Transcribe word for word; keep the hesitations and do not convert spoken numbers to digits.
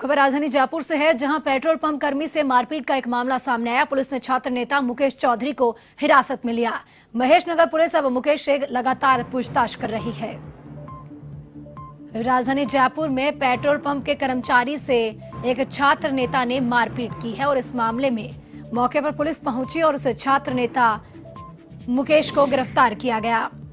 खबर राजधानी जयपुर से है, जहां पेट्रोल पंप कर्मी से मारपीट का एक मामला सामने आया। पुलिस ने छात्र नेता मुकेश चौधरी को हिरासत में लिया। महेश नगर पुलिस अब मुकेश से लगातार पूछताछ कर रही है। राजधानी जयपुर में पेट्रोल पंप के कर्मचारी से एक छात्र नेता ने मारपीट की है और इस मामले में मौके पर पुलिस पहुंची और उस छात्र नेता मुकेश को गिरफ्तार किया गया।